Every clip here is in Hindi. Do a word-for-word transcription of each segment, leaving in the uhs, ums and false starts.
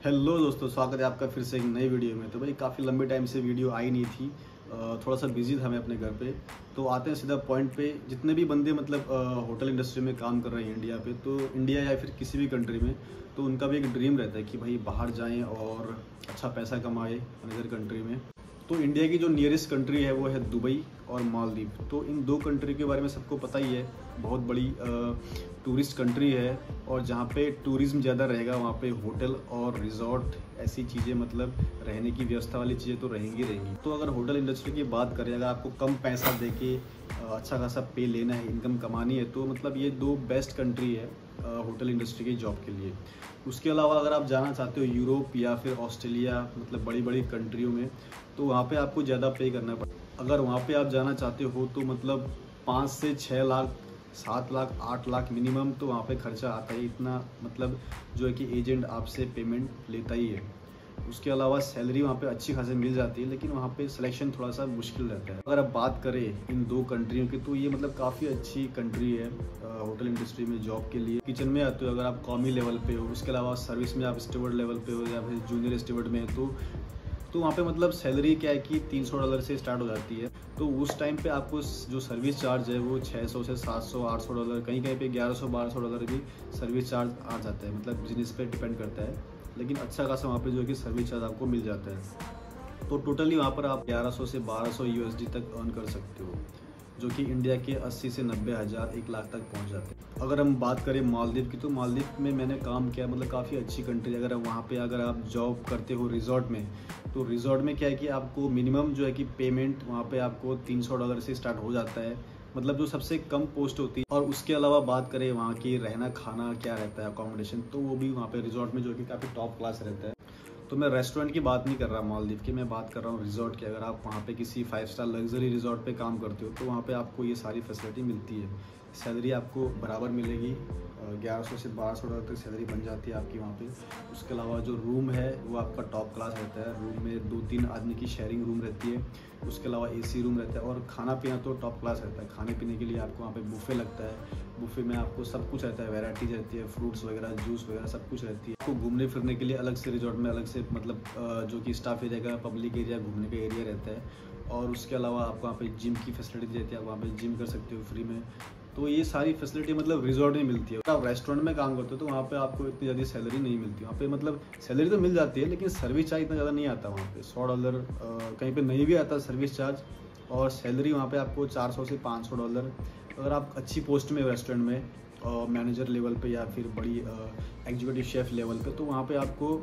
हेलो दोस्तों, स्वागत है आपका फिर से एक नई वीडियो में। तो भाई काफ़ी लंबे टाइम से वीडियो आई नहीं थी, थोड़ा सा बिजी था मैं अपने घर पे। तो आते हैं सीधा पॉइंट पे। जितने भी बंदे मतलब होटल इंडस्ट्री में काम कर रहे हैं इंडिया पे, तो इंडिया या फिर किसी भी कंट्री में, तो उनका भी एक ड्रीम रहता है कि भाई बाहर जाएं और अच्छा पैसा कमाएं अनदर कंट्री में। तो इंडिया की जो नियरेस्ट कंट्री है वो है दुबई और मालदीव। तो इन दो कंट्री के बारे में सबको पता ही है, बहुत बड़ी टूरिस्ट कंट्री है और जहाँ पे टूरिज्म ज़्यादा रहेगा वहाँ पे होटल और रिजॉर्ट ऐसी चीज़ें, मतलब रहने की व्यवस्था वाली चीज़ें तो रहेंगी रहेंगी। तो अगर होटल इंडस्ट्री की बात करें, अगर आपको कम पैसा दे के अच्छा खासा पे लेना है, इनकम कमानी है, तो मतलब ये दो बेस्ट कंट्री है होटल इंडस्ट्री की जॉब के लिए। उसके अलावा अगर आप जाना चाहते हो यूरोप या फिर ऑस्ट्रेलिया, मतलब बड़ी बड़ी कंट्रियों में, तो वहाँ पे आपको ज़्यादा पे करना पड़ेगा। अगर वहाँ पे आप जाना चाहते हो तो मतलब पाँच से छः लाख, सात लाख, आठ लाख मिनिमम तो वहाँ पे खर्चा आता है। इतना मतलब जो है कि एजेंट आपसे पेमेंट लेता ही है। उसके अलावा सैलरी वहाँ पे अच्छी खासी मिल जाती है, लेकिन वहाँ पे सिलेक्शन थोड़ा सा मुश्किल रहता है। अगर आप बात करें इन दो कंट्रियों की, तो ये मतलब काफ़ी अच्छी कंट्री है होटल इंडस्ट्री में जॉब के लिए। किचन में आते हो अगर आप कॉमी लेवल पे हो, उसके अलावा सर्विस में आप स्टीवर्ड लेवल पे हो या फिर जूनियर स्टीवर्ड में, तो तो वहाँ पे मतलब सैलरी क्या है कि तीन सौ डॉलर से स्टार्ट हो जाती है। तो उस टाइम पे आपको जो सर्विस चार्ज है वो छः सौ से सात सौ, आठ सौ डॉलर, कहीं कहीं पे ग्यारह सौ, बारह सौ डॉलर भी सर्विस चार्ज आ जाता है। मतलब बिजनेस पे डिपेंड करता है, लेकिन अच्छा खासा वहाँ पे जो है कि सर्विस चार्ज आपको मिल जाता है। तो टोटली वहाँ पर आप ग्यारह सौ से बारह सौ यूएसडी तक अर्न कर सकते हो, जो कि इंडिया के अस्सी से नब्बे हज़ार, एक लाख तक पहुंच जाते हैं। अगर हम बात करें मालदीव की, तो मालदीव में मैंने काम किया, मतलब काफ़ी अच्छी कंट्री। अगर वहाँ पे अगर आप जॉब करते हो रिजॉर्ट में, तो रिजॉर्ट में क्या है कि आपको मिनिमम जो है कि पेमेंट वहाँ पे आपको तीन सौ डॉलर से स्टार्ट हो जाता है, मतलब जो सबसे कम पोस्ट होती है। और उसके अलावा बात करें वहाँ की रहना खाना क्या रहता है, अकोमोडेशन, तो वो भी वहाँ पे रिजॉर्ट में जो कि काफ़ी टॉप क्लास रहता है। तो मैं रेस्टोरेंट की बात नहीं कर रहा मालदीव की, मैं बात कर रहा हूँ रिजॉर्ट की। अगर आप वहाँ पे किसी फाइव स्टार लग्जरी रिजॉर्ट पे काम करते हो, तो वहाँ पे आपको ये सारी फैसिलिटी मिलती है। सैलरी आपको बराबर मिलेगी, ग्यारह सौ से बारह सौ डॉलर तक सैलरी बन जाती है आपकी वहाँ पे। उसके अलावा जो रूम है वो आपका टॉप क्लास रहता है। रूम में दो तीन आदमी की शेयरिंग रूम रहती है। उसके अलावा एसी रूम रहता है और खाना पीना तो टॉप क्लास रहता है। खाने पीने के लिए आपको वहाँ पे बुफे लगता है। बुफे में आपको सब कुछ रहता है, वैरायटीज रहती है, फ्रूट्स वगैरह, जूस वगैरह सब कुछ रहती है। आपको घूमने फिरने के लिए अलग से रिजॉर्ट में अलग से मतलब जो कि स्टाफ एरिया का, पब्लिक एरिया, घूमने का एरिया रहता है। और उसके अलावा आपको वहाँ पे जिम की फैसिलिटी रहती है, आप वहाँ पे जिम कर सकते हो फ्री में। तो ये सारी फैसिलिटी मतलब रिजॉर्ट में मिलती है। अगर आप रेस्टोरेंट में काम करते हो तो वहाँ पे आपको इतनी ज़्यादा सैलरी नहीं मिलती। वहाँ पे मतलब सैलरी तो मिल जाती है, लेकिन सर्विस चार्ज इतना ज़्यादा नहीं आता वहाँ पे। सौ डॉलर कहीं पे नहीं भी आता सर्विस चार्ज, और सैलरी वहाँ पे आपको चार सौ से पाँच सौ डॉलर। अगर आप अच्छी पोस्ट में रेस्टोरेंट में मैनेजर लेवल पे या फिर बड़ी एग्जीक्यूटिव शेफ लेवल पे, तो वहाँ पे आपको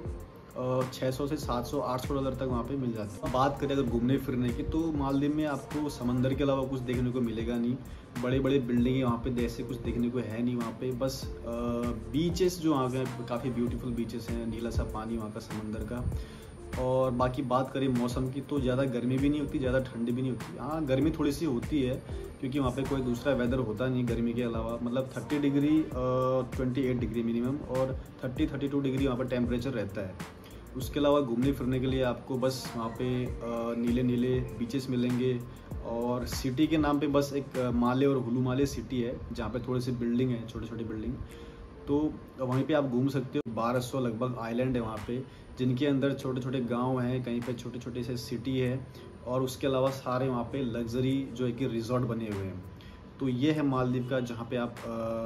छः सौ से सात सौ, आठ सौ डॉलर तक वहाँ पे मिल जाता है। बात करें अगर घूमने फिरने की, तो मालदीव में आपको समंदर के अलावा कुछ देखने को मिलेगा नहीं। बड़े बड़े बिल्डिंग वहाँ पे जैसे कुछ देखने को है नहीं वहाँ पे। बस बीचेस जो वहाँ पे काफ़ी ब्यूटीफुल बीचेस हैं, नीला सा पानी वहाँ का समंदर का। और बाकी बात करें मौसम की, तो ज़्यादा गर्मी भी नहीं होती, ज़्यादा ठंडी भी नहीं होती। हाँ, गर्मी थोड़ी सी होती है क्योंकि वहाँ पे कोई दूसरा वेदर होता नहीं गर्मी के अलावा। मतलब तीस डिग्री, अट्ठाईस डिग्री मिनिमम, और तीस बत्तीस डिग्री वहाँ पर टेम्परेचर रहता है। उसके अलावा घूमने फिरने के लिए आपको बस वहाँ पे नीले नीले बीचेस मिलेंगे। और सिटी के नाम पे बस एक माले और हुलू माले सिटी है, जहाँ पे थोड़े से बिल्डिंग है, छोटे छोटे बिल्डिंग, तो वहीं पे आप घूम सकते हो। बारह सौ लगभग आइलैंड है वहाँ पे, जिनके अंदर छोटे छोटे गांव हैं, कहीं पे छोटे छोटे से सिटी है। और उसके अलावा सारे वहाँ पे लग्जरी जो है कि रिजॉर्ट बने हुए हैं। तो ये है मालदीव का, जहाँ पे आप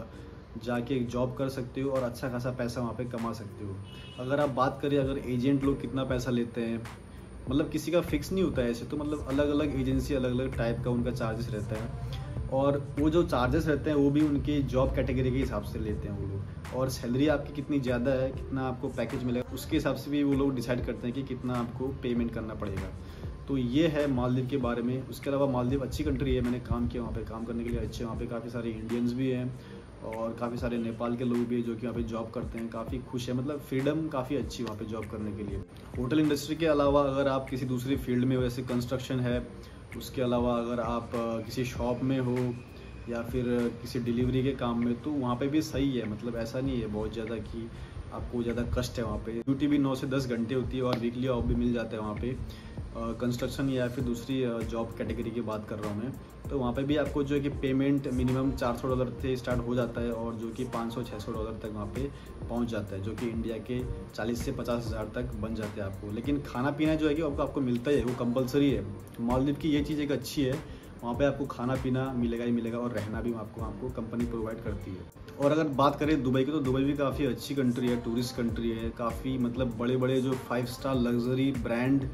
जाके जॉब कर सकते हो और अच्छा खासा पैसा वहाँ पे कमा सकते हो। अगर आप बात करें अगर एजेंट लोग कितना पैसा लेते हैं, मतलब किसी का फिक्स नहीं होता है ऐसे, तो मतलब अलग अलग एजेंसी अलग अलग टाइप का उनका चार्जेस रहता है। और वो जो चार्जेस रहते हैं वो भी उनकी जॉब कैटेगरी के हिसाब से लेते हैं वो लोग। और सैलरी आपकी कितनी ज़्यादा है, कितना आपको पैकेज मिलेगा, उसके हिसाब से भी वो लोग डिसाइड करते हैं कि कितना आपको पेमेंट करना पड़ेगा। तो ये है मालदीव के बारे में। उसके अलावा मालदीव अच्छी कंट्री है, मैंने काम किया वहाँ पे, काम करने के लिए अच्छे। वहाँ पे काफ़ी सारे इंडियंस भी हैं और काफ़ी सारे नेपाल के लोग भी हैं जो कि वहाँ पे जॉब करते हैं। काफ़ी खुश है, मतलब फ्रीडम काफ़ी अच्छी वहाँ पे जॉब करने के लिए। होटल इंडस्ट्री के अलावा अगर आप किसी दूसरी फील्ड में, वैसे कंस्ट्रक्शन है, उसके अलावा अगर आप किसी शॉप में हो या फिर किसी डिलीवरी के काम में, तो वहाँ पे भी सही है। मतलब ऐसा नहीं है बहुत ज़्यादा कि आपको ज़्यादा कष्ट है वहाँ पे। ड्यूटी भी नौ से दस घंटे होती है और वीकली ऑफ भी मिल जाता है वहाँ पे। कंस्ट्रक्शन या फिर दूसरी जॉब कैटेगरी की बात कर रहा हूँ मैं। तो वहाँ पे भी आपको जो है कि पेमेंट मिनिमम चार सौ डॉलर से स्टार्ट हो जाता है और जो कि पाँच सौ छः सौ डॉलर तक वहाँ पे पहुँच जाता है, जो कि इंडिया के चालीस से पचास हज़ार तक बन जाते हैं आपको। लेकिन खाना पीना जो है कि आपको आपको मिलता ही है, वो कंपलसरी है। मालदीव की ये चीज़ एक अच्छी है, वहाँ पे आपको खाना पीना मिलेगा ही मिलेगा और रहना भी आपको आपको कंपनी प्रोवाइड करती है। और अगर बात करें दुबई की, तो दुबई भी काफ़ी अच्छी कंट्री है, टूरिस्ट कंट्री है। काफ़ी मतलब बड़े बड़े जो five star luxury brand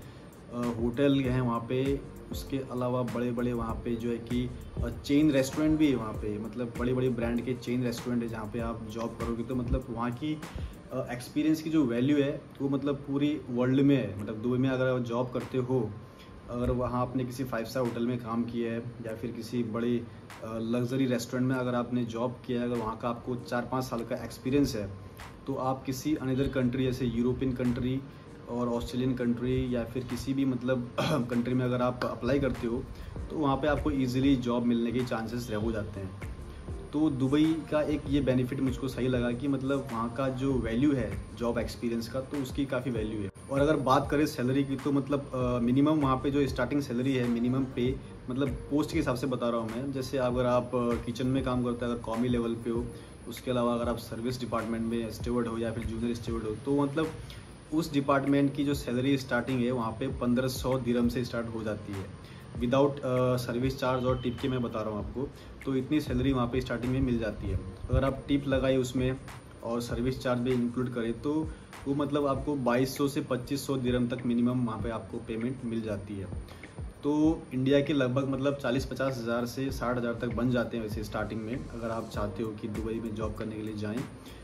hotel हैं वहाँ पे, उसके अलावा बड़े बड़े वहाँ पे जो है कि चेन रेस्टोरेंट भी है वहाँ पे। मतलब बड़ी बड़ी ब्रांड के चेन रेस्टोरेंट है जहाँ पे आप जॉब करोगे तो मतलब वहाँ की एक्सपीरियंस की जो वैल्यू है वो मतलब पूरी वर्ल्ड में है। मतलब दुबई में अगर आप जॉब करते हो, अगर वहाँ आपने किसी फाइव स्टार होटल में काम किया है या फिर किसी बड़े लग्जरी रेस्टोरेंट में अगर आपने जॉब किया है, अगर वहाँ का आपको चार पाँच साल का एक्सपीरियंस है, तो आप किसी अनदर कंट्री जैसे यूरोपियन कंट्री और ऑस्ट्रेलियन कंट्री या फिर किसी भी मतलब कंट्री में अगर आप अप्लाई करते हो तो वहाँ पे आपको इजीली जॉब मिलने के चांसेस रह हो जाते हैं। तो दुबई का एक ये बेनिफिट मुझको सही लगा कि मतलब वहाँ का जो वैल्यू है जॉब एक्सपीरियंस का, तो उसकी काफ़ी वैल्यू है। और अगर बात करें सैलरी की, तो मतलब मिनिमम वहाँ पे जो स्टार्टिंग सैलरी है, मिनिमम पे मतलब पोस्ट के हिसाब से बता रहा हूँ मैं। जैसे अगर आप किचन में काम करते हो, अगर कॉमी लेवल पे हो, उसके अलावा अगर आप सर्विस डिपार्टमेंट में स्टीवर्ड हो या फिर जूनियर स्टीवर्ड हो, तो मतलब उस डिपार्टमेंट की जो सैलरी स्टार्टिंग है वहाँ पे पंद्रह सौ दिरहम से स्टार्ट हो जाती है, विदाउट सर्विस चार्ज और टिप के मैं बता रहा हूँ आपको। तो इतनी सैलरी वहाँ पे स्टार्टिंग में मिल जाती है। अगर आप टिप लगाए उसमें और सर्विस चार्ज भी इंक्लूड करें तो वो मतलब आपको बाईस सौ से पच्चीस सौ दिरहम तक मिनिमम वहाँ पे आपको पेमेंट मिल जाती है। तो इंडिया के लगभग मतलब चालीस पचास हज़ार से साठ हज़ार तक बन जाते हैं वैसे स्टार्टिंग में, अगर आप चाहते हो कि दुबई में जॉब करने के लिए जाएं।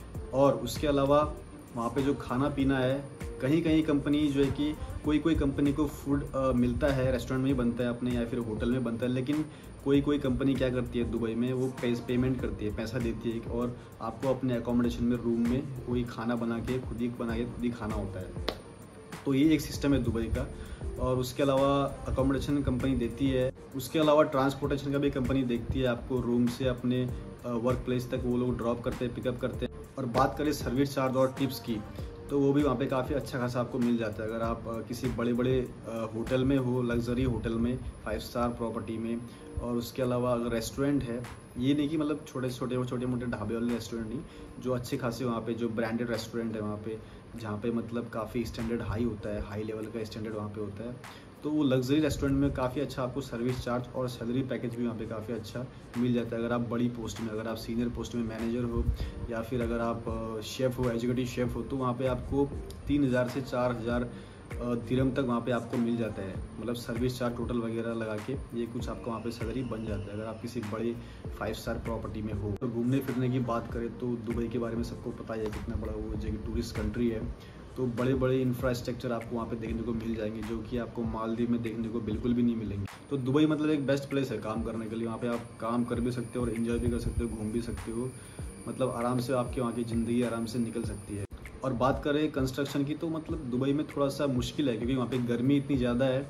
और उसके अलावा वहाँ पे जो खाना पीना है, कहीं कहीं कंपनी जो है कि कोई कोई कंपनी को फूड मिलता है, रेस्टोरेंट में ही बनता है अपने या फिर होटल में बनता है, लेकिन कोई कोई कंपनी क्या करती है दुबई में, वो पे, पेमेंट करती है, पैसा देती है और आपको अपने अकोमोडेशन में रूम में कोई खाना बना के खुद ही बना के खुद ही खाना होता है। तो ये एक सिस्टम है दुबई का। और उसके अलावा अकोमोडेशन कंपनी देती है, उसके अलावा ट्रांसपोर्टेशन का भी कंपनी देखती है, आपको रूम से अपने वर्क प्लेस तक वो लोग ड्रॉप करते हैं, पिकअप करते हैं। और बात करें सर्विस चार्ज और टिप्स की, तो वो भी वहाँ पे काफ़ी अच्छा खासा आपको मिल जाता है। अगर आप किसी बड़े बड़े होटल में हो, लग्जरी होटल में, फाइव स्टार प्रॉपर्टी में, और उसके अलावा अगर रेस्टोरेंट है, ये नहीं कि मतलब छोटे छोटे वो छोटे मोटे ढाबे वाले रेस्टोरेंट नहीं, जो अच्छे खासे वहाँ पे जो ब्रांडेड रेस्टोरेंट है वहाँ पे, जहाँ पे मतलब काफ़ी स्टैंडर्ड हाई होता है, हाई लेवल का स्टैंडर्ड वहाँ पे होता है, तो वो लग्जरी रेस्टोरेंट में काफ़ी अच्छा आपको सर्विस चार्ज और सैलरी पैकेज भी वहाँ पे काफ़ी अच्छा मिल जाता है। अगर आप बड़ी पोस्ट में, अगर आप सीनियर पोस्ट में मैनेजर हो या फिर अगर आप शेफ़ हो, एग्जीक्यूटिव शेफ़ हो, तो वहाँ पे आपको तीन हज़ार से चार हज़ार दिरहम तक वहाँ पे आपको मिल जाता है। मतलब सर्विस चार्ज टोटल वगैरह लगा के ये कुछ आपका वहाँ पे सैलरी बन जाता है, अगर आप किसी बड़े फाइव स्टार प्रॉपर्टी में हो। तो घूमने फिरने की बात करें तो दुबई के बारे में सबको पता ही है कितना बड़ा वो जगह टूरिस्ट कंट्री है। तो बड़े बड़े इंफ्रास्ट्रक्चर आपको वहाँ पे देखने को मिल जाएंगे, जो कि आपको मालदीव में देखने को बिल्कुल भी नहीं मिलेंगे। तो दुबई मतलब एक बेस्ट प्लेस है काम करने के लिए। वहाँ पे आप काम कर भी सकते हो और एंजॉय भी कर सकते हो, घूम भी सकते हो। मतलब आराम से आपके वहाँ की ज़िंदगी आराम से निकल सकती है। और बात करें कंस्ट्रक्शन की, तो मतलब दुबई में थोड़ा सा मुश्किल है, क्योंकि वहाँ पे गर्मी इतनी ज़्यादा है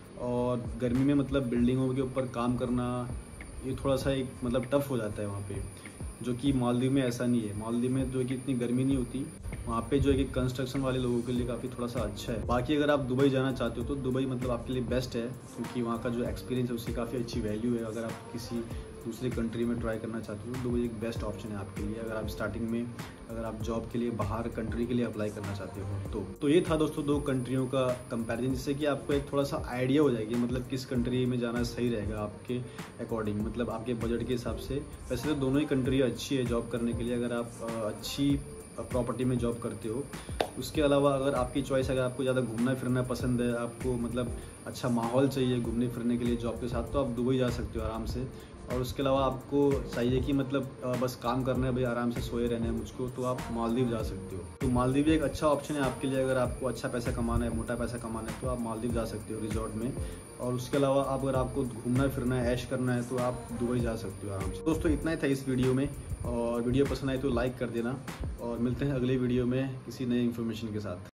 और गर्मी में मतलब बिल्डिंगों के ऊपर काम करना ये थोड़ा सा एक मतलब टफ़ हो जाता है वहाँ पे, जो कि मालदीव में ऐसा नहीं है। मालदीव में जो है कि इतनी गर्मी नहीं होती, वहाँ पे जो है कि कंस्ट्रक्शन वाले लोगों के लिए काफ़ी थोड़ा सा अच्छा है। बाकी अगर आप दुबई जाना चाहते हो तो दुबई मतलब आपके लिए बेस्ट है, क्योंकि वहाँ का जो एक्सपीरियंस है उसकी काफ़ी अच्छी वैल्यू है। अगर आप किसी दूसरी कंट्री में ट्राई करना चाहते हो तो दुबई एक बेस्ट ऑप्शन है आपके लिए, अगर आप स्टार्टिंग में अगर आप जॉब के लिए बाहर कंट्री के लिए अप्लाई करना चाहते हो तो तो ये था दोस्तों दो कंट्रियों का कंपैरिजन, जिससे कि आपको एक थोड़ा सा आइडिया हो जाएगी मतलब किस कंट्री में जाना सही रहेगा आपके अकॉर्डिंग, मतलब आपके बजट के हिसाब से। वैसे तो दोनों ही कंट्री अच्छी है जॉब करने के लिए, अगर आप अच्छी प्रॉपर्टी में जॉब करते हो। उसके अलावा अगर आपकी चॉइस, अगर आपको ज़्यादा घूमना फिरना पसंद है, आपको मतलब अच्छा माहौल चाहिए घूमने फिरने के लिए जॉब के साथ, तो आप दुबई जा सकते हो आराम से। और उसके अलावा आपको चाहिए कि मतलब बस काम करना है भाई, आराम से सोए रहना है मुझको, तो आप मालदीव जा सकते हो। तो मालदीव भी एक अच्छा ऑप्शन है आपके लिए, अगर आपको अच्छा पैसा कमाना है, मोटा पैसा कमाना है, तो आप मालदीव जा सकते हो रिजॉर्ट में। और उसके अलावा आप अगर आपको घूमना फिरना है, ऐश करना है, तो आप दुबई जा सकते हो आराम से। दोस्तों इतना ही था इस वीडियो में, और वीडियो पसंद आए तो लाइक कर देना, और मिलते हैं अगले वीडियो में किसी नए इन्फॉर्मेशन के साथ।